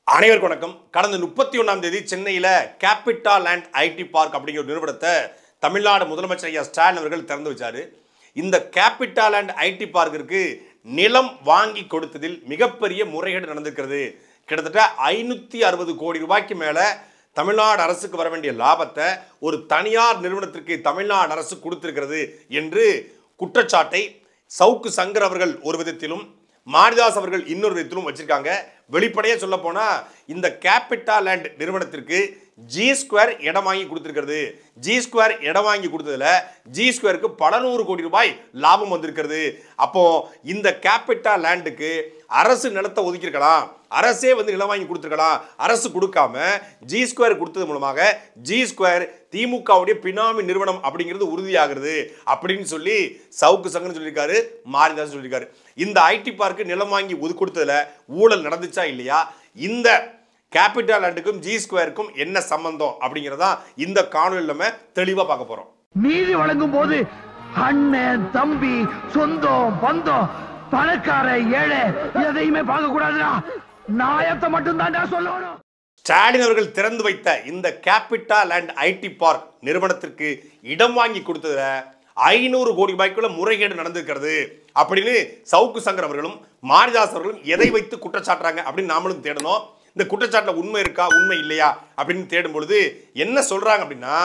அனைவருக்கும் வணக்கம். கடந்த 31ஆம் தேதி சென்னையில் கேபிட்டல் லேண்ட் ஐடி பார்க் அப்படிங்கிற ஒரு நிறுவனத்தை தமிழ்நாடு முதலமைச்சர் ஐயா ஸ்டாலின் அவர்கள் திறந்து வச்சாரு. இந்த கேபிட்டல் லேண்ட் ஐடி பார்க்கிற்கு நிலம் வாங்கி கொடுத்ததில் மிகப்பெரிய முறைகேடு நடந்திருக்கிறது. கிட்டத்தட்ட 560 கோடி ரூபாய்க்கு மேலே தமிழ்நாடு அரசுக்கு வர வேண்டிய லாபத்தை ஒரு தனியார் நிறுவனத்திற்கு தமிழ்நாடு அரசு கொடுத்திருக்கிறது என்று குற்றச்சாட்டை சவுக்கு சங்கர் அவர்கள் ஒரு விதத்திலும் மாரிதாஸ் அவர்கள் இன்னொரு விதத்திலும் வச்சிருக்காங்க. வெளிப்படையாக சொல்ல போனா இந்த கேபிட்டல் லேண்ட் நிறுவனத்திற்கு G2 இடம் வாங்கி கொடுத்திருக்கிறது. G2 இடம் வாங்கி கொடுத்ததுல G2க்கு பல நூறு கோடி ரூபாய் லாபம் வந்திருக்கிறது. அப்போ இந்த கேபிட்டல் லேண்டுக்கு அரசு நிலத்தை ஒதுக்கியிருக்கலாம், அரசே வந்து நிலம் வாங்கி கொடுத்துருக்கலாம். அரசு கொடுக்காம G2 கொடுத்தது மூலமாக G2 திமுகவுடைய பினாமி நிறுவனம் அப்படிங்கிறது உறுதியாகிறது அப்படின்னு சொல்லி சவுக்கு சங்கர் சொல்லியிருக்காரு, மாரிதாஸ் சொல்லியிருக்காரு. இந்த ஐடி பார்க்கு நிலம் வாங்கி கொடுத்ததுல ஊழல் நடந்துச்சா இல்லையா, இந்த கேபிட்டல் லேண்டுக்கும் G2க்கும் என்ன சம்பந்தம் அப்படிங்கறதா இந்த காணொளியில நம்ம தெளிவா பார்க்க போறோம். நீதி வழங்கும் போது அண்ணன் தம்பி சொந்தம் பந்தம் பணக்கார ஏழை எதையுமே பார்க்க கூடாதுடா, நாயத்தை மட்டும் தான் சொல்லணும். ஸ்டாலின் அவர்கள் திறந்து வைத்த இந்த கேபிட்டல் லேண்ட் ஐடி பார்க் நிறுவனத்திற்கு இடம் வாங்கி கொடுத்ததுல 500 கோடி ரூபாய்க்குள்ள முறைகேடு நடந்திருக்கிறது அப்படின்னு சவுக்கு சங்கர் அவர்களும் மாரிதாஸ் அவர்களும் எதை வைத்து குற்றச்சாட்டுறாங்க அப்படின்னு நாமளும் தேடணும். இந்த குற்றச்சாட்டுல உண்மை இருக்கா உண்மை இல்லையா அப்படின்னு தேடும் பொழுது என்ன சொல்றாங்க அப்படின்னா,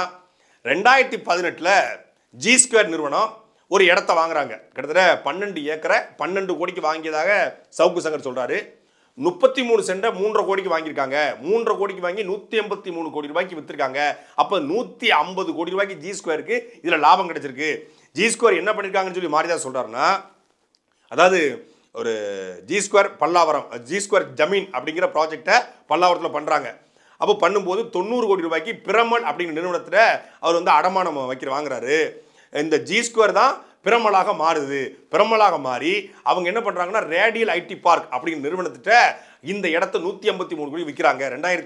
2018 G2 நிறுவனம் ஒரு இடத்த வாங்குறாங்க. கிட்டத்தட்ட 12 ஏக்கரை 12 கோடிக்கு வாங்கியதாக சவுக்கு சங்கர் சொல்றாரு. 33 சென்ட 3.5 கோடிக்கு வாங்கியிருக்காங்க. 3.5 கோடிக்கு வாங்கி 183 கோடி ரூபாய்க்கு வித்திருக்காங்க. அப்ப 150 கோடி ரூபாய்க்கு G2க்கு இதுல லாபம் கிடைச்சிருக்கு. G2 என்ன பண்ணிருக்காங்கன்னு சொல்லி மாரிதாஸ் சொல்றாருன்னா, அதாவது ஒரு G2 பல்லாவரம் G2 ஜமீன் அப்படிங்கிற ப்ராஜெக்டை பல்லாவரத்தில் பண்றாங்க. அப்போ பண்ணும்போது 90 கோடி ரூபாய்க்கு பிரமல் அப்படிங்கிற நிறுவனத்தில் அவர் வந்து அடமானம் வாங்குறாரு. இந்த G2 தான் பிரமலாக மாறுது. பிரமலாக மாறி அவங்க என்ன பண்றாங்கன்னா ரேடியல் ஐடி பார்க் அப்படிங்கிற நிறுவனத்திட்ட இந்த இடத்த 153 கோடி விற்கிறாங்க.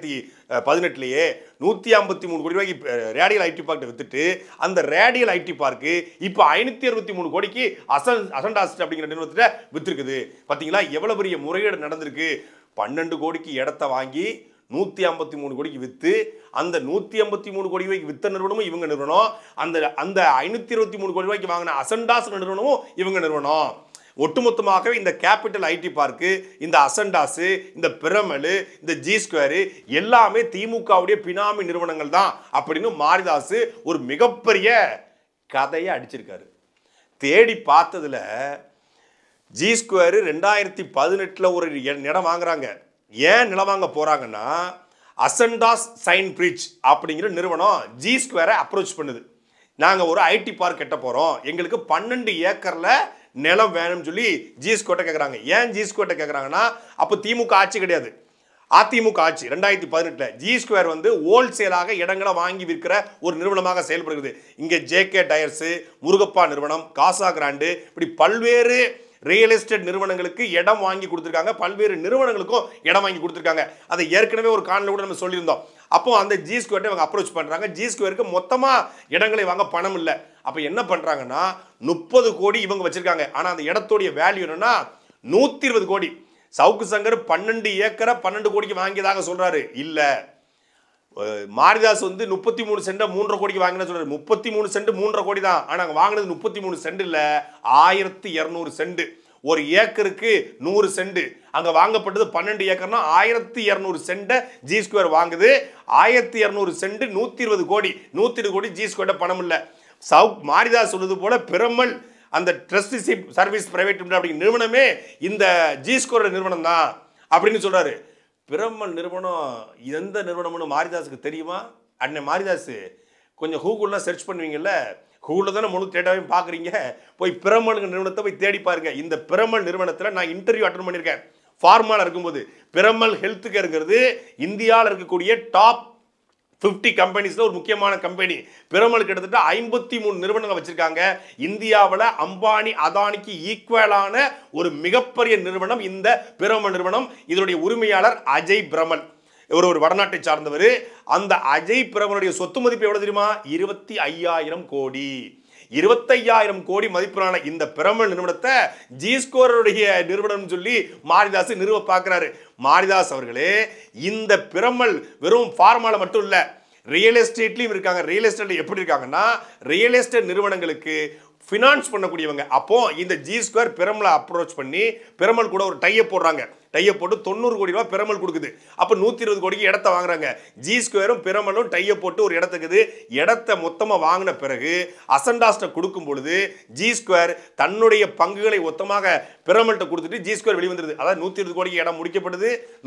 2018 153 கோடி ரூபாய்க்கு ரேடியல் ஐடி பார்க் வித்துட்டு அந்த ரேடியல் ஐடி பார்க்கு இப்போ 563 கோடிக்கு அசண்டாஸ்ட் அப்படிங்கிற நிறுவனத்திட்ட வித்துருக்குது. பார்த்தீங்களா எவ்வளவு பெரிய முறைகேடு நடந்திருக்கு. 12 கோடிக்கு இடத்த வாங்கி 153 கோடிக்கு வித்து அந்த 153 கோடி ரூபாய்க்கு வித்த நிறுவனமும் இவங்க நிறுவனம், அந்த 523 கோடி ரூபாய்க்கு வாங்கின அசண்டாஸ் நிறுவனமும் இவங்க நிறுவனம். ஒட்டுமொத்தமாகவே இந்த கேபிட்டல் ஐடி பார்க்கு, இந்த அசண்டாஸ், இந்த பிரமல், இந்த G2 எல்லாமே திமுகவுடைய பினாமி நிறுவனங்கள் தான் அப்படின்னு மாரிதாஸ் ஒரு மிகப்பெரிய கதையை அடிச்சிருக்காரு. தேடி பார்த்ததுல G2 2018 ஒரு இடம் வாங்குறாங்க. ஏன் நிலம் வாங்க போறாங்கன்னா, அசண்டாஸ் சைன் பிரிட்ஜ் அப்படிங்கிற நிறுவனம் G2 அப்ரோச் பண்ணுது. நாங்க ஒரு ஐடி பார்க் கட்ட போறோம், எங்களுக்கு 12 ஏக்கர்ல நிலம் வேணும்னு சொல்லி G2 கேட்கறாங்க. ஏன் G2 கேட்கறாங்கன்னா, அப்போ திமுக ஆட்சி கிடையாது, அதிமுக ஆட்சி. 2018 G2 வந்து ஹோல்சேலாக இடங்களை வாங்கி விற்கிற ஒரு நிறுவனமாக செயல்படுகிறது. இங்க JK டயர்ஸ், முருகப்பா நிறுவனம், காசா கிராண்டு, இப்படி பல்வேறு ரியல் எஸ்டேட் நிறுவனங்களுக்கு இடம் வாங்கி கொடுத்துருக்காங்க. பல்வேறு நிறுவனங்களுக்கும் இடம் வாங்கி கொடுத்துருக்காங்க. அதை ஏற்கனவே ஒரு காணொளியில் கூட நம்ம சொல்லியிருந்தோம். அப்போ அந்த G2 இவங்க அப்ரோச் பண்றாங்க. G2க்கு மொத்தமா இடங்களை வாங்க பணம் இல்லை. அப்போ என்ன பண்றாங்கன்னா 30 கோடி இவங்க வச்சிருக்காங்க. ஆனா அந்த இடத்தோடைய வேல்யூ என்னன்னா 120 கோடி. சவுக்கு சங்கர் 12 ஏக்கரை 12 கோடிக்கு வாங்கியதாக சொல்றாரு. இல்ல, மாரிதாஸ் வந்து 33 சென்ட் 3.5 கோடிக்கு வாங்கின சொல்றாரு. 33 சென்ட் 3.5 கோடி தான். ஆனா அங்க வாங்கினது 33 சென்ட் இல்ல, 1200 சென்ட். ஒரு ஏக்கருக்கு 100 சென்ட். அங்க வாங்கப்பட்டது 12 ஏக்கர்னா 1200 சென்ட் G2 வாங்குது. 1200 சென்ட் 120 கோடி. 120 கோடி G2 பணம் இல்ல. மாரிதாஸ் சொல்றது போல பிரமல் அந்த ட்ரஸ்டிஷிப் சர்வீஸ் பிரைவேட் அப்படிங்கிற நிறுவனமே இந்த G2 நிறுவனம் தான் அப்படின்னு சொல்றாரு. பிரமல் நிறுவனம் எந்த நிறுவனம்னு மாரிதாஸுக்கு தெரியுமா? அண்ணன் மாரிதாஸ் கொஞ்சம் கூகுள்லாம் சர்ச் பண்ணுவீங்கல்ல, கூகுளில் தானே முழு டேட்டாவையும் பார்க்குறீங்க. போய் பிரமல் நிறுவனத்தை போய் தேடி பாருங்க. இந்த பிரமல் நிறுவனத்தில் நான் இன்டர்வியூ அட்டன் பண்ணியிருக்கேன் ஃபார்மாவில் இருக்கும்போது. பிரமல் ஹெல்த் கேருங்கிறது இந்தியாவில் இருக்கக்கூடிய டாப் 50 கம்பெனிஸ்ல ஒரு முக்கியமான கம்பெனி. பிரமல் கிட்டத்தட்ட 53 நிறுவனங்கள் வச்சிருக்காங்க. இந்தியாவில் அம்பானி அதானிக்கு ஈக்குவலான ஒரு மிகப்பெரிய நிறுவனம் இந்த பிரமல் நிறுவனம். இதனுடைய உரிமையாளர் அஜய் பிரமல், இவர் ஒரு வடநாட்டை சார்ந்தவர். அந்த அஜய் பிரமலுடைய சொத்து மதிப்பு எவ்வளவு தெரியுமா? 25,000 கோடி. 25,000 கோடி மதிப்பிலான இந்த பிரமல் நிறுவனத்தை G2 நிறுவனம் சொல்லி மாரிதாஸ் நிறுவ பார்க்கிறாரு. மாரிதாஸ் அவர்களே, இந்த பிரமல் வெறும் ஃபார்மால மட்டும் இல்ல, ரியல் எஸ்டேட்லயும் இருக்காங்க. ரியல் எஸ்டேட்ல எப்படி இருக்காங்கன்னா, ரியல் எஸ்டேட் நிறுவனங்களுக்கு ஃபினான்ஸ் பண்ணக்கூடியவங்க. அப்போ இந்த ஜி ஸ்கொயர் பிரமலை அப்ரோச் பண்ணி பிரமல் கூட ஒரு டையை போடுறாங்க. டையை போட்டு 90 கோடி ரூபாய் பிரமல் கொடுக்குது. அப்போ 120 கோடிக்கு இடத்த வாங்குறாங்க. ஜி ஸ்கொயரும் பிரமலும் டையை போட்டு ஒரு இடத்துக்குது. இடத்த மொத்தமாக வாங்கின பிறகு அசண்டாஸ்ட கொடுக்கும் பொழுது ஜி ஸ்கொயர் தன்னுடைய பங்குகளை மொத்தமாக பிரமல்கிட்ட கொடுத்துட்டு ஜி ஸ்கொயர் வெளிவந்துருது. அதாவது 120 கோடிக்கு இடம் முடிக்கப்படுது,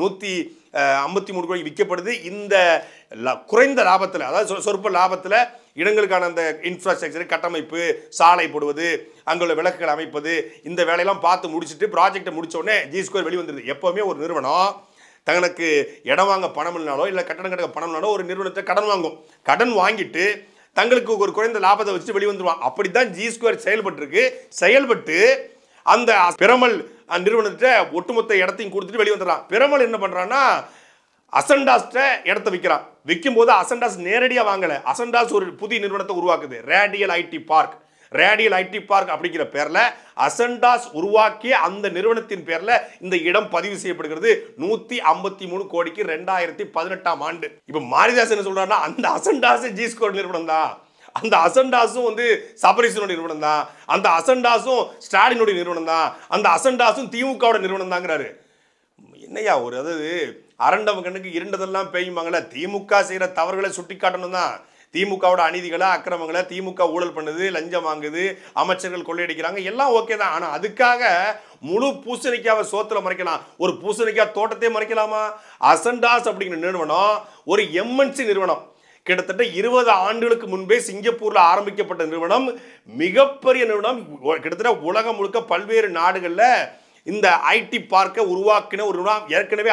153 கோடிக்கு விற்கப்படுது. இந்த குறைந்த லாபத்தில், அதாவது சொற்ப லாபத்தில் இடங்களுக்கான அந்த இன்ஃப்ராஸ்ட்ரக்சர், கட்டமைப்பு, சாலை போடுவது, அங்குள்ள விளக்குகள் அமைப்பது, இந்த வேலையெல்லாம் பார்த்து முடிச்சுட்டு ப்ராஜெக்டை முடிச்ச உடனே ஜி ஸ்கொயர் வெளிவந்துருது. எப்போவுமே ஒரு நிறுவனம் தனக்கு இடம் வாங்க பணம் இல்லைனாலோ இல்லை கட்டணம் கட்ட பணம் இல்லைனாலோ ஒரு நிறுவனத்தை கடன் வாங்கும். கடன் வாங்கிட்டு தங்களுக்கு ஒரு குறைந்த லாபத்தை வச்சுட்டு வெளிவந்துருவான். அப்படித்தான் ஜி ஸ்கொயர் செயல்பட்டு அந்த பிரமல் நிறுவனத்தை ஒட்டுமொத்த இடத்தையும் கொடுத்துட்டு வெளிவந்துடுறான். பிரமல் என்ன பண்றான்னா, அசண்டாஸ்ட இடத்தை விற்கிறான். விற்கும் போது அசண்டாஸ் நேரடியாக வாங்கல. அசண்டாஸ் ஒரு புதிய நிறுவனத்தை உருவாக்குது, radial IT park. Radial IT park அப்படிங்கிற பேர்ல அசண்டாஸ் உருவாக்கிய அந்த நிறுவனத்தின் பேர்ல இந்த இடம் பதிவு செய்யப்படுகிறது 153 கோடிக்கு 2018ஆம் ஆண்டு. இப்ப மாரிதாஸ் என்ன சொல்றாருன்னா, அந்த அசண்டாஸ் ஜி ஸ்கொயர் நிறுவனம் தான், அந்த அசண்டாஸும் வந்து சபரிசனுடைய நிறுவனம் தான், அந்த அசண்டாஸும் ஸ்டாலினுடைய நிறுவனம் தான், அந்த அசண்டாஸும் திமுகவோட நிறுவனம் தாங்கிறாரு. என்னையா ஒரு, அதாவது அரண்டவன் கண்ணுக்கு இருண்டதெல்லாம் பெய்யுமாங்கள. திமுக செய்யற தவறுகளை சுட்டி காட்டணும் தான். திமுகவோட அநீதிகளை, அக்கிரமங்களை, திமுக ஊழல் பண்ணுது, லஞ்சம் வாங்குது, அமைச்சர்கள் கொள்ளையடிக்கிறாங்க, எல்லாம் ஓகே தான். ஆனா அதுக்காக முழு பூசணிக்காவை சோத்துல மறைக்கலாம், ஒரு பூசணிக்காய் தோட்டத்தை மறைக்கலாமா? அசண்டாஸ் அப்படிங்கிற நிறுவனம் ஒரு எம்என்சி நிறுவனம். கிட்டத்தட்ட 20 ஆண்டுகளுக்கு முன்பே சிங்கப்பூர்ல ஆரம்பிக்கப்பட்ட நிறுவனம், மிகப்பெரிய நிறுவனம். கிட்டத்தட்ட உலகம் முழுக்க பல்வேறு நாடுகள்ல இந்த ஐடி பார்க்கை உருவாக்கின ஒரு நிறுவனம். ஏற்கனவே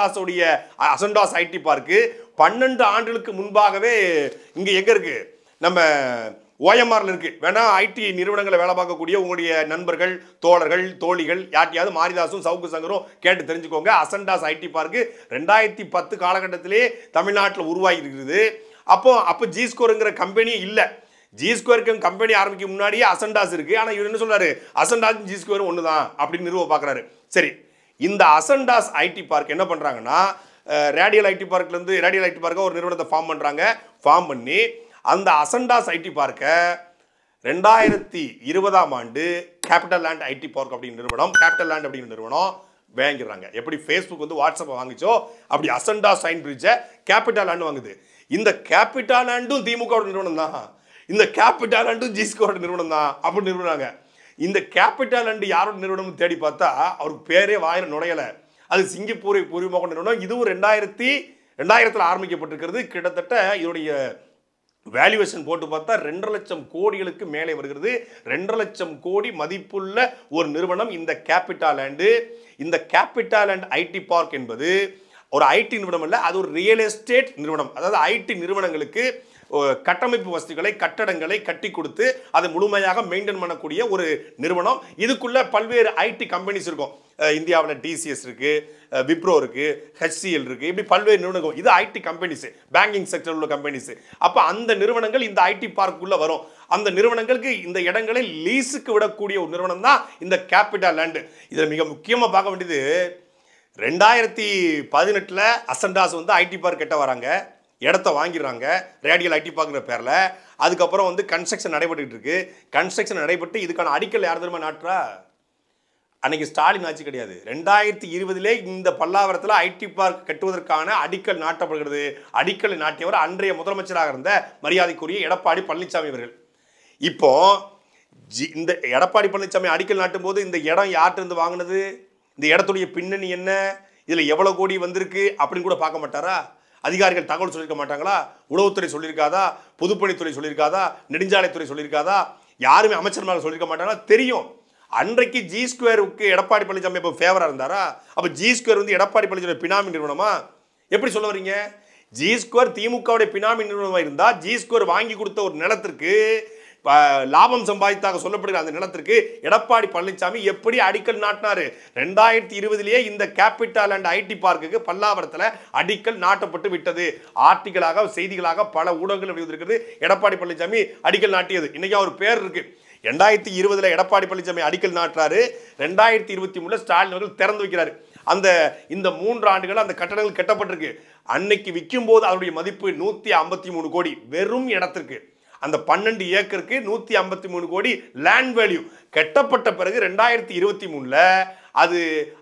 அசண்டாஸ் ஐடி பார்க்கு 12 ஆண்டுகளுக்கு முன்பாகவே இங்க எங்க இருக்கு, நம்ம ஓஎம்ஆர்ல இருக்கு. வேணா ஐடி நிறுவனங்களை வேலை பார்க்கக்கூடிய உங்களுடைய நண்பர்கள், தோழர்கள், தோழிகள் யார்ட்டையாவது மாரிதாசும் சவுக்கு சங்கரும் கேட்டு தெரிஞ்சுக்கோங்க. அசண்டாஸ் ஐடி பார்க்கு 2010 காலகட்டத்திலே தமிழ்நாட்டில் உருவாகி இருக்குது. அப்போ ஜி ஸ்கொயருங்கிற கம்பெனியே இல்லை. ஜி ஸ்கொயருக்கு கம்பெனி ஆரம்பிக்க முன்னாடியே அசண்டாஸ் இருக்கு. ஆனா இவர் என்ன சொல்றாரு, அசண்டாஸ் ஜி ஸ்கொயர் ஒண்ணுதான் அப்படின்னு நிறுவ பாக்குறாரு. சரி, இந்த அசண்டாஸ் ஐடி பார்க் என்ன பண்றாங்கன்னா, ரேடியல் ஐடி பார்க்ல இருந்து ரேடியல் ஐடி பார்க்க ஒரு நிறுவனத்தை ஃபார்ம் பண்ணி அந்த அசண்டாஸ் ஐடி பார்க்க 2020ஆம் ஆண்டு கேபிட்டல் லேண்ட் ஐடி பார்க் அப்படிங்கிற நிறுவனம் வாங்கிடுறாங்க. எப்படி ஃபேஸ்புக் வந்து வாட்ஸ்அப்பை வாங்கிச்சோ அப்படி அசண்டாஸ் சைன் பிரிட்ஜை கேபிட்டல் லேண்ட் வாங்குது. இந்த கேபிட்டல் லேண்டும் திமுக நிறுவனம் தான், இந்த கேபிட்டல் லேண்டும் ஜி ஸ்கொயர் நிறுவனம் தான் அப்படின்னு நிறுவனாங்க. இந்த கேபிட்டல் லேண்ட் யாரோட நிறுவனம் தேடி பார்த்தா அவருக்கு பேரே வாயில நுழையல. அது சிங்கப்பூரை பூர்வமாக நிறுவனம். இதுவும் 2000 ஆரம்பிக்கப்பட்டிருக்கிறது. கிட்டத்தட்ட இதோடைய வேல்யூவேஷன் போட்டு பார்த்தா 2.5 லட்சம் கோடிகளுக்கு மேலே வருகிறது. 2.5 லட்சம் கோடி மதிப்புள்ள ஒரு நிறுவனம் இந்த கேபிட்டல் லேண்டு. இந்த கேபிட்டல் லேண்ட் ஐடி பார்க் என்பது ஒரு ஐடி நிறுவனம் அல்ல, அது ஒரு ரியல் எஸ்டேட் நிறுவனம். அதாவது ஐடி நிறுவனங்களுக்கு கட்டமைப்பு வசதிகளை, கட்டடங்களை கட்டி கொடுத்து அதை முழுமையாக மெயின்டைன் பண்ணக்கூடிய ஒரு நிறுவனம். இதுக்குள்ள பல்வேறு ஐடி கம்பெனிஸ் இருக்கும். இந்தியாவில் டிசிஎஸ் இருக்கு, விப்ரோ இருக்கு, ஹெச்சிஎல் இருக்கு, இப்படி பல்வேறு நிறுவனங்கள். இது ஐடி கம்பெனிஸ், பேங்கிங் செக்டர் உள்ள கம்பெனிஸ். அப்ப அந்த நிறுவனங்கள் இந்த ஐடி பார்க்குள்ள வரும். அந்த நிறுவனங்களுக்கு இந்த இடங்களை லீஸுக்கு விடக்கூடிய ஒரு நிறுவனம் தான் இந்த கேபிட்டல் லேண்ட். இதில் மிக முக்கியமாக பார்க்க வேண்டியது, 2018 அசண்டாஸ் வந்து ஐடி பார்க் கட்ட வராங்க, இடத்த வாங்கிடுறாங்க ரேடியல் ஐடி பார்க்குற பேரில். அதுக்கப்புறம் வந்து கன்ஸ்ட்ரக்ஷன் நடைபெற்றுட்டு இருக்கு. கன்ஸ்ட்ரக்ஷன் நடைபெற்று இதுக்கான அடிக்கல் யார் தெரியுமா நாட்டுறா? அன்னைக்கு ஸ்டாலின் ஆட்சி கிடையாது. 2020 இந்த பல்லாவரத்தில் ஐடி பார்க் கட்டுவதற்கான அடிக்கல் நாட்டப்படுகிறது. அடிக்கல் நாட்டியவர் அன்றைய முதலமைச்சராக இருந்த மரியாதைக்குரிய எடப்பாடி பழனிசாமி அவர்கள். இப்போ இந்த எடப்பாடி பழனிசாமி அடிக்கல் நாட்டும் போது இந்த இடம் யார்கிட்ட வாங்கினது, இந்த இடத்துடைய பின்னணி என்ன, இதில் எவ்வளோ கோடி வந்திருக்கு அப்படின்னு கூட பார்க்க மாட்டாரா? அதிகாரிகள் தகவல் சொல்லியிருக்க மாட்டாங்களா? உளவுத்துறை சொல்லியிருக்காதா? பொதுப்பணித்துறை சொல்லியிருக்காதா? நெடுஞ்சாலைத்துறை சொல்லியிருக்காதா? யாருமே அமைச்சர்மார்கள் சொல்லியிருக்க மாட்டாங்களா? தெரியும். அன்றைக்கு ஜி ஸ்கொயருக்கு எடப்பாடி பழனிசாமி இப்போ ஃபேவராக இருந்தாரா? அப்போ ஜி ஸ்கொயர் வந்து எடப்பாடி பழனிசாமி பினாமி நிறுவனமா? எப்படி சொல்ல வரீங்க? ஜி ஸ்கொயர் திமுகவுடைய பினாமி நிறுவனமாக இருந்தால் ஜி ஸ்கொயர் வாங்கி கொடுத்த ஒரு நிலத்திற்கு லாபம் சம்பாதித்தாக சொல்லப்படுகிற அந்த நிலத்திற்கு எடப்பாடி பழனிசாமி எப்படி அடிக்கல் நாட்டினாரு? 2020 இந்த கேபிட்டல் அண்ட் ஐடி பார்க்குக்கு பல்லாவரத்தில் அடிக்கல் நாட்டப்பட்டு விட்டது. ஆர்டிகளாக, செய்திகளாக பல ஊடகங்கள் வெளிவந்திருக்கிறது. எடப்பாடி பழனிசாமி அடிக்கல் நாட்டியது. இன்னைக்கு அவர் பேர் இருக்கு. 2020 எடப்பாடி பழனிசாமி அடிக்கல் நாட்டுறாரு. 2023 ஸ்டாலின் அவர்கள் திறந்து வைக்கிறாரு. அந்த இந்த 3 ஆண்டுகள் அந்த கட்டடங்கள் கட்டப்பட்டிருக்கு. அன்னைக்கு விற்கும் போது அதனுடைய மதிப்பு 153 கோடி வெறும் இடத்திற்கு. அந்த 12 ஏக்கருக்கு 153 கோடி லேண்ட் வேல்யூ. கட்டப்பட்ட பிறகு 2023ல அது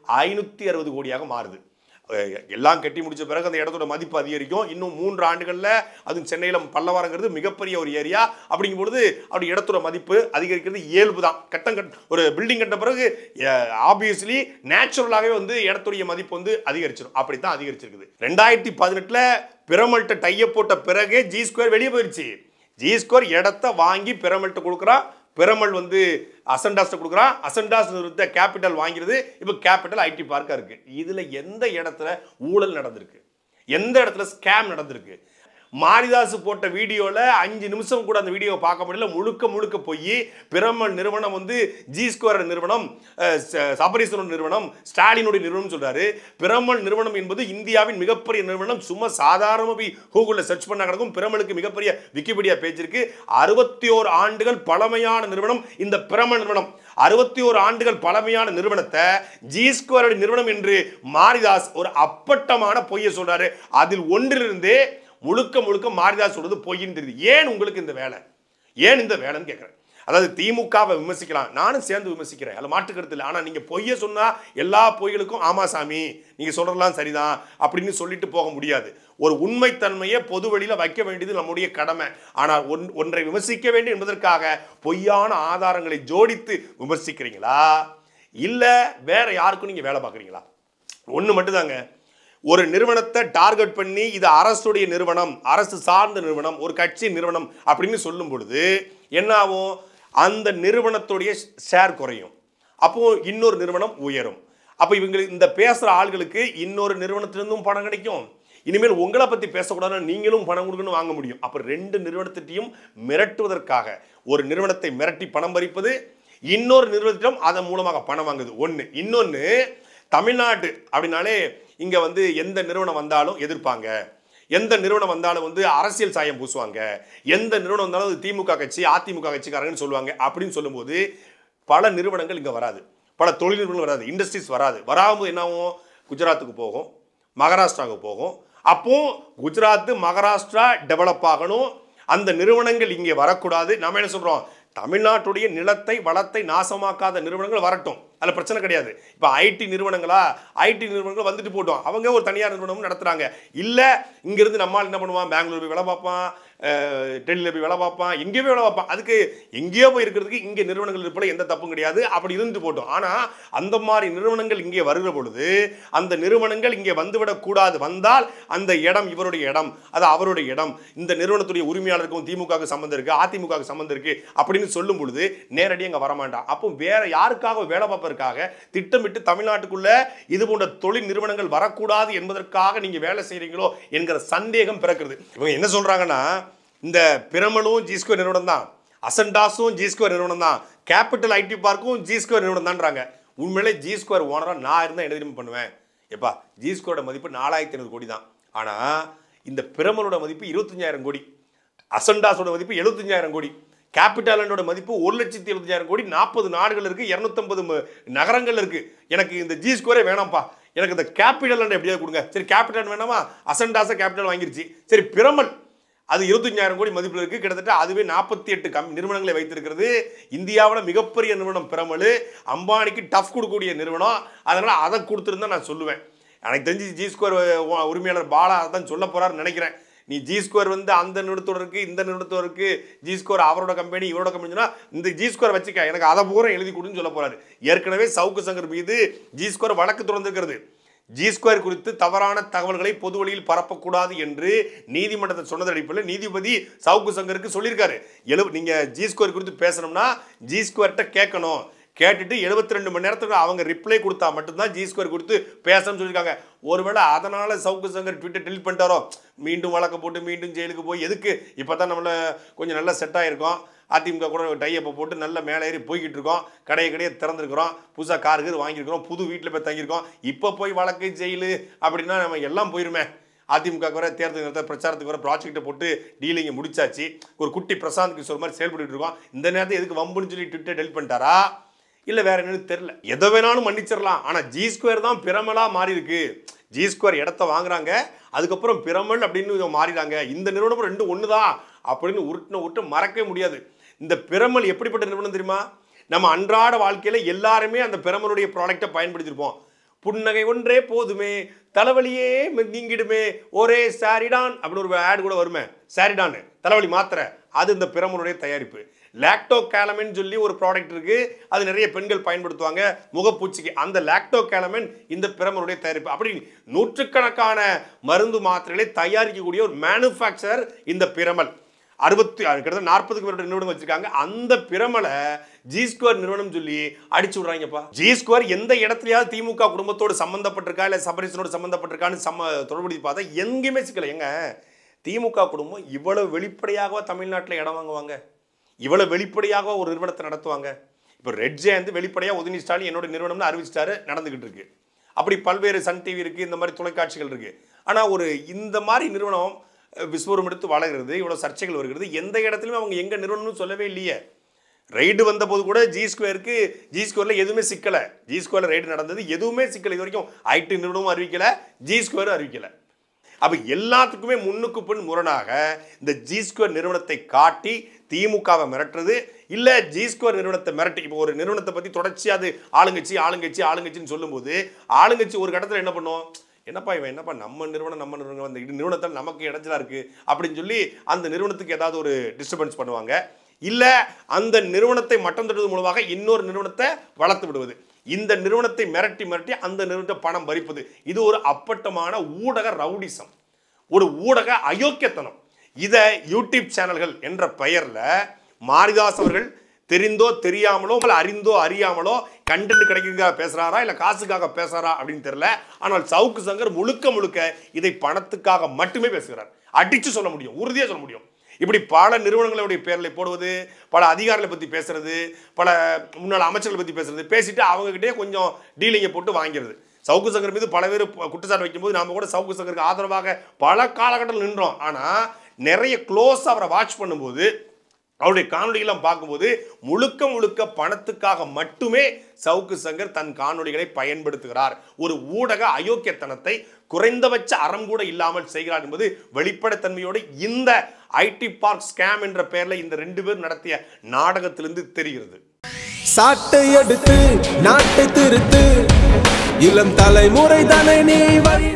560 கோடியாக மாறுது. எல்லாம் கட்டி முடிச்ச பிறகு அந்த இடத்தோட மதிப்பு அதிகரிக்கும். இன்னும் 3 ஆண்டுகள்ல அதுவும் சென்னையில பல்லவரங்கிறது மிகப்பெரிய ஒரு ஏரியா. அப்படிங்கும் பொழுது அப்படி இடத்தோட மதிப்பு அதிகரிக்கிறது இயல்பு தான். ஒரு பில்டிங் கட்ட பிறகு ஆப்வியஸ்லி நேச்சுரலாகவே வந்து இடத்துடைய மதிப்பு வந்து அதிகரிச்சிடும். அப்படித்தான் அதிகரிச்சிருக்குது. 2018ல பிரமல்ட்ட டையப் போட்ட பிறகு ஜி ஸ்கொயர் வெளியே போயிருச்சு. ஜி ஸ்கொயர் இடத்தை வாங்கி பிரமல்ட்ட கொடுக்குறான். பிரமல் வந்து அசண்டாஸ் கொடுக்குறான். அசண்டாஸ் நிறுத்த கேபிட்டல் வாங்கிறது. இப்போ கேபிட்டல் ஐடி பார்க்கா இருக்கு. இதுல எந்த இடத்துல ஊழல் நடந்திருக்கு, எந்த இடத்துல ஸ்கேம் நடந்திருக்கு? மாரிதாஸ் போட்ட வீடியோல 5 நிமிஷம் கூட அந்த வீடியோவை பார்க்க முடியல. முழுக்க முழுக்க போய் பிரமல் நிறுவனம் வந்து ஜி ஸ்கொயர் நிறுவனம், சபரீஸ்வரன் நிறுவனம், ஸ்டாலினுடைய நிறுவனம் சொல்றாரு. பிரமல் நிறுவனம் என்பது இந்தியாவின் மிகப்பெரிய நிறுவனம். சும்மா சாதாரணமாக போய் கூகுளில் சர்ச் பண்ண கிடக்கும். பிரமலுக்கு மிகப்பெரிய விக்கிபீடியா பேஜ் இருக்கு. 61 ஆண்டுகள் பழமையான நிறுவனம் இந்த பிரமல் நிறுவனம். 61 ஆண்டுகள் பழமையான நிறுவனத்தை ஜி ஸ்கொயர் நிறுவனம் என்று மாரிதாஸ் ஒரு அப்பட்டமான பொய்யை சொல்றாரு. அதில் ஒன்றிலிருந்தே முழுக்க முழுக்க மாரிதாஸ் சொல்றது பொய்ன்னு தெரியுது. ஏன் உங்களுக்கு இந்த வேலை, ஏன் இந்த வேலைன்னு கேட்குறேன். அதாவது திமுகவை விமர்சிக்கலாம், நானும் சேர்ந்து விமர்சிக்கிறேன், அதில் மாற்றுக்கிறது இல்லை. ஆனால் நீங்கள் பொய்யை சொன்னால் எல்லா பொய்களுக்கும் ஆமா சாமி நீங்கள் சொல்கிறதெல்லாம் சரிதான் அப்படின்னு சொல்லிட்டு போக முடியாது. ஒரு உண்மைத்தன்மையை பொது வெளியில் வைக்க வேண்டியது நம்முடைய கடமை. ஆனால் ஒன்றை விமர்சிக்க வேண்டும் என்பதற்காக பொய்யான ஆதாரங்களை ஜோடித்து விமர்சிக்கிறீங்களா, இல்லை வேற யாருக்கும் நீங்கள் வேலை பார்க்குறீங்களா? ஒன்று மட்டும்தாங்க. ஒரு நிறுவனத்தை டார்கெட் பண்ணி இது அரசுடைய நிறுவனம், அரசு சார்ந்த நிறுவனம், ஒரு கட்சி நிறுவனம் அப்படின்னு சொல்லும் பொழுது என்ன ஆகும்? அந்த நிறுவனத்துடைய ஷேர் குறையும். அப்போ இன்னொரு நிறுவனம் உயரும். அப்போ இவங்களுக்கு இந்த பேசுகிற ஆள்களுக்கு இன்னொரு நிறுவனத்திலிருந்தும் பணம் கிடைக்கும். இனிமேல் உங்களை பற்றி பேசக்கூடாதுன்னு நீங்களும் பணம் கொடுக்கணும் வாங்க முடியும். அப்போ 2 நிறுவனத்திட்டையும் மிரட்டுவதற்காக ஒரு நிறுவனத்தை மிரட்டி பணம் பறிப்பது, இன்னொரு நிறுவனத்திடம் அதன் மூலமாக பணம் வாங்குது ஒன்று. இன்னொன்று, தமிழ்நாடு அப்படின்னாலே இங்கே வந்து எந்த நிறுவனம் வந்தாலும் எதிர்ப்பாங்க, எந்த நிறுவனம் வந்தாலும் வந்து அரசியல் சாயம் பூசுவாங்க, எந்த நிறுவனம் வந்தாலும் திமுக கட்சி அதிமுக கட்சிக்காரங்கன்னு சொல்லுவாங்க. அப்படின்னு சொல்லும்போது பல நிறுவனங்கள் இங்கே வராது, பல தொழில் நிறுவனங்கள் வராது, இண்டஸ்ட்ரீஸ் வராது. வராமல் என்ன ஆகும்? குஜராத்துக்கு போகும், மகாராஷ்டிராவுக்கு போகும். அப்போ குஜராத் மகாராஷ்டிரா டெவலப் ஆகணும், அந்த நிறுவனங்கள் இங்கே வரக்கூடாது. நம்ம என்ன சொல்கிறோம்? தமிழ்நாட்டுடைய நிலத்தை வளத்தை நாசமாக்காத நிறுவனங்கள் வரட்டும், அதில் பிரச்சனை கிடையாது. இப்போ ஐடி நிறுவனங்களா, ஐடி நிறுவனங்கள் வந்துட்டு போட்டோம், அவங்க ஒரு தனியார் நிறுவனம் நடத்துகிறாங்க. இல்லை இங்கேருந்து நம்மால் என்ன பண்ணுவான்? பெங்களூர் போய் வேலை பார்ப்பான், டெல்லியில் போய் வேலை பார்ப்பான், எங்கேயோ போய் வேலை பார்ப்பான். அதுக்கு எங்கேயோ போய் இருக்கிறதுக்கு இங்கே நிறுவனங்கள் இருப்பதில் எந்த தப்பும் கிடையாது. அப்படி இருந்துட்டு போட்டோம். ஆனால் அந்த மாதிரி நிறுவனங்கள் இங்கே வருகிற பொழுது அந்த நிறுவனங்கள் இங்கே வந்துவிடக்கூடாது. வந்தால் அந்த இடம் இவருடைய இடம், அது அவருடைய இடம், இந்த நிறுவனத்துடைய உரிமையாளருக்கும் திமுகவுக்கு சம்மந்தம் இருக்குது, அதிமுகவுக்கு சம்மந்தம் இருக்குது அப்படின்னு சொல்லும் பொழுது நேரடியாக அங்கே வரமாட்டான். அப்போ வேற யாருக்காக வேலை பார்ப்பதற்காக திட்டமிட்டு தமிழ்நாட்டுக்குள்ள இது போன்ற தொழில் நிறுவனங்கள் வரக்கூடாது என்பதற்காக நீங்க வேலை செய்றீங்களோ என்கிற சந்தேகம் பிறக்கிறது. இவங்க என்ன சொல்றாங்கன்னா, இந்த பிரமலும் ஜி ஸ்கொயர் நிறுவனம் தான், அசண்டாஸும் ஜி ஸ்கொயர் நிறுவனம் தான், கேபிட்டல் ஐடி பார்க்கும் ஜி ஸ்கொயர் நிறுவனம் தான்றாங்க. உண்மையிலே ஜி ஸ்கொயர் ஓனரா நான் இருந்தால் என்ன தெரியுமா பண்ணுவேன்? எப்பா ஜி ஸ்கொயரோட மதிப்பு 4500 கோடி தான். ஆனால் இந்த பிரமலோட மதிப்பு 25,000 கோடி, அசண்டாஸோட மதிப்பு 75,000 கோடி, கேபிட்டலோட மதிப்பு 1,75,000 கோடி, 40 நாடுகள் இருக்கு, 250 நகரங்கள் இருக்கு. எனக்கு இந்த ஜி ஸ்கொயரே வேணாம்ப்பா, எனக்கு இந்த கேபிட்டல் எப்படியாவது கொடுங்க. சரி கேபிட்டல் வேணாமா? அசண்டாஸை கேபிட்டல் வாங்கிருச்சு. சரி பிரமல் அது 25,000 கோடி மதிப்பில் இருக்கு. கிட்டத்தட்ட அதுவே 48 நிறுவனங்களை வைத்திருக்கிறது. இந்தியாவில் மிகப்பெரிய நிறுவனம் பிரமல், அம்பானிக்கு டஃப் கொடுக்கக்கூடிய நிறுவனம். அதனால அதை கொடுத்துருந்தா நான் சொல்லுவேன். எனக்கு தெரிஞ்சு ஜி ஸ்கொயர் உரிமையாளர் பாலா தான் சொல்ல போறாருன்னு நினைக்கிறேன். நீ ஜி ஸ்கொயர் வந்து அந்த நிறுவனத்தோட இருக்கு, இந்த நிறுவனத்தோட இருக்கு, ஜி ஸ்கொயர் அவரோட கம்பெனி இவரோட கம்பெனினா இந்த ஜி ஸ்கொயர் வச்சுக்க, எனக்கு அதை பூரா எழுதி கொடுன்னு சொல்ல போறாரு. ஏற்கனவே சவுக்கு சங்கர் மீது ஜி ஸ்கொயர் வழக்கு தொடர்ந்திருக்கிறது. ஜி ஸ்கொயர் குறித்து தவறான தகவல்களை பொது வழியில் பரப்பக்கூடாது என்று நீதிமன்றத்தை சொன்னது அடிப்படையில் நீதிபதி சவுக்கு சங்கருக்கு சொல்லியிருக்காரு. நீங்க ஜி ஸ்கொயர் குறித்து பேசணும்னா ஜி ஸ்கொயர்கிட்ட கேட்கணும், கேட்டுட்டு 72 மணி நேரத்துக்கு அவங்க ரிப்ளை கொடுத்தா மட்டும்தான் ஜி ஸ்கொயர் கொடுத்து பேசணும்னு சொல்லியிருக்காங்க. ஒருவேளை அதனால சவுக்கு சங்கர் ட்விட்டர் டெலிட் பண்ணிட்டாரோ, மீண்டும் வழக்கு போட்டு மீண்டும் ஜெயிலுக்கு போய் எதுக்கு? இப்போ தான் நம்மள கொஞ்சம் நல்லா செட் ஆகிருக்கோம், அதிமுக கூட டையப்பை போட்டு நல்ல மேலே ஏறி போய்கிட்டு இருக்கோம், கடையை திறந்துருக்கிறோம், புதுசாக காருக்கு வாங்கியிருக்கிறோம், புது வீட்டில் போய் தங்கியிருக்கோம், இப்போ போய் வழக்கு ஜெயிலு அப்படின்னா நம்ம எல்லாம் போயிருமே. அதிமுக வர தேர்தல் நேரத்தில் பிரச்சாரத்துக்கு வர ப்ராஜெக்டை போட்டு டீலிங்கை முடிச்சாச்சு, ஒரு குட்டி பிரசாந்த் கிஷோர் மாதிரி செயல்பட்டு இருக்கோம். இந்த நேரத்தை எதுக்கு வம்புன்னு சொல்லி ட்விட்டர் டெலிட் பண்ணிட்டாரா, இல்ல வேற என்னன்னு தெரியல. எதை வேணாலும் மன்னிச்சிடலாம். ஆனா ஜி ஸ்கொயர் தான் பிரமலா மாறி இருக்கு. ஜி ஸ்கொயர் இடத்த வாங்குறாங்க, அதுக்கப்புறம் பிரமல் அப்படின்னு மாறிடாங்க. இந்த நிறுவனம் ரெண்டு ஒண்ணுதான் அப்படின்னு உருட்டு மறக்கவே முடியாது. இந்த பிரமல் எப்படிப்பட்ட நிறுவனம் தெரியுமா? நம்ம அன்றாட வாழ்க்கையில எல்லாருமே அந்த பிரமலுடைய ப்ராடக்டை பயன்படுத்திருப்போம். புன்னகை ஒன்றே போதுமே, தலைவலியே நீங்கிடுமே, ஒரே சாரிடான் அப்படின்னு ஒரு ஆட் கூட வருமே, சாரிடான் தலைவலி மாத்திரை, அது இந்த பிரமலுடைய தயாரிப்பு. லாக்டோ கேலமின் சொல்லி ஒரு ப்ராடக்ட் இருக்கு, அது நிறைய பெண்கள் பயன்படுத்துவாங்க முகப்பூச்சிக்கு. அந்த லாக்டோ கேலமின் இந்த பிரமலுடைய தயாரிப்பு. அப்படி நூற்றுக்கணக்கான மருந்து மாத்திரைகளை தயாரிக்கக்கூடிய ஒரு மேனுஃபேக்சரர் இந்த பிரமல். 40க்கு மேற்பட்ட நிறுவனம் வச்சிருக்காங்க. அந்த பிரமலை ஜி ஸ்கொயர் நிறுவனம் சொல்லி அடிச்சு விடுறாங்கப்பா. ஜி ஸ்கொயர் எந்த இடத்துலயாவது திமுக குடும்பத்தோடு சம்பந்தப்பட்டிருக்கா இல்ல சபரிசனோடு சம்பந்தப்பட்டிருக்கான்னு தொடர்புபடுத்தி பார்த்தா எங்கேயுமே சிக்கல. எங்க திமுக குடும்பம் இவ்வளவு வெளிப்படையாக தமிழ்நாட்டில் இடம் வாங்குவாங்க, இவ்வளவு வெளிப்படையாக ஒரு நிறுவனத்தை நடத்துவாங்க? இப்போ ரெட் ஜெயந்த் வெளிப்படையாக உதயநிதி ஸ்டாலின் என்னோட நிறுவனம்னு அறிவிச்சிட்டாரு, நடந்துகிட்டு இருக்கு. அப்படி பல்வேறு சன் டிவி இருக்கு, இந்த மாதிரி தொலைக்காட்சிகள் இருக்கு. ஆனா ஒரு இந்த மாதிரி நிறுவனம் விஸ்வரூபம் எடுத்து வளர்கிறது, இவ்வளவு சர்ச்சைகள் வருகிறது. எந்த இடத்துலையும் அவங்க எங்க நிறுவனம்னு சொல்லவே இல்லையே. ரைடு வந்த போது கூட ஜி ஸ்கொயர்ல எதுவுமே சிக்கல. ஜி ஸ்கொயர்ல ரைடு நடந்தது, எதுவுமே சிக்கல. இது வரைக்கும் ஐடி நிறுவனமும் அறிவிக்கல, ஜி ஸ்கொயரும் அறிவிக்கல. அப்ப எல்லாத்துக்குமே முன்னுக்கு பின் முரணாக இந்த ஜி ஸ்கொயர் நிறுவனத்தை காட்டி திமுகவை மிரட்டுறது, இல்ல ஜி ஸ்கொயர் நிறுவனத்தை மிரட்டி. இப்போ ஒரு நிறுவனத்தை பத்தி தொடர்ச்சி அது ஆளுங்கட்சின்னு சொல்லும்போது ஆளுங்கட்சி ஒரு கட்டத்தில் என்ன பண்ணும், என்னப்பா இவன் என்னப்பா நம்ம நிறுவனம் அந்த நிறுவனத்தால் நமக்கு இடைஞ்சலா இருக்கு அப்படின்னு சொல்லி அந்த நிறுவனத்துக்கு ஏதாவது ஒரு டிஸ்டர்பன்ஸ் பண்ணுவாங்க. இல்ல அந்த நிறுவனத்தை மட்டம் தட்டுவது மூலமாக இன்னொரு நிறுவனத்தை வளர்த்து விடுவது. இந்த நிறுவனத்தை மிரட்டி அந்த நிறுவனத்தை பணம் பறிப்பது. இது ஒரு அப்பட்டமான ஊடக ரவுடிசம், ஒரு ஊடக அயோக்கியத்தனம். இத யூடியூப் சேனல்கள் என்ற பெயர்ல மாரிதாஸ் அவர்கள் தெரிந்தோ தெரியாமலோ அறிந்தோ அறியாமலோ கண்டென்ட் கிடைக்கிறதுக்காக பேசுறாரா இல்ல காசுக்காக பேசுறாரா அப்படின்னு தெரியல. ஆனால் சவுக்கு சங்கர் முழுக்க இதை பணத்துக்காக மட்டுமே பேசுகிறார். அடிச்சு சொல்ல முடியும், உறுதியா சொல்ல முடியும். இப்படி பல நிறுவனங்களுடைய பேர்ல போடுவது, பல அதிகாரிகளை பத்தி பேசுறது, பல முன்னாள் அமைச்சர்களை பத்தி பேசுறது, பேசிட்டு அவங்க கிட்டே கொஞ்சம் டீலிங்கை போட்டு வாங்கிறது. சவுக்கு சங்கர் மீது பல பேர் குற்றச்சாட்டு வைக்கும்போது நாம கூட சவுக்கு சங்கருக்கு ஆதரவாக பல காலகட்டத்தில் நின்றோம். ஆனா நிறைய க்ளோஸ் அவரை வாட்ச் பண்ணும்போது, அவருடைய காணொலிகளை பார்க்கும்போது முழுக்க பணத்துக்காக மட்டுமே சவுக்கு சங்கர் தன் காணொலிகளை பயன்படுத்துகிறார். ஒரு ஊடக அயோக்கியத்தனத்தை குறைந்தபட்ச அறம் கூட இல்லாமல் செய்கிறார் என்பது வெளிப்படைத்தன்மையோடு இந்த ஐடி பார்க் ஸ்கேம் என்ற பெயர்ல இந்த 2 பேர் நடத்திய நாடகத்திலிருந்து தெரிகிறது. சாட்டை எடுத்து நாட்டை திருத்து, இளம் தலைமுறை தானே நீ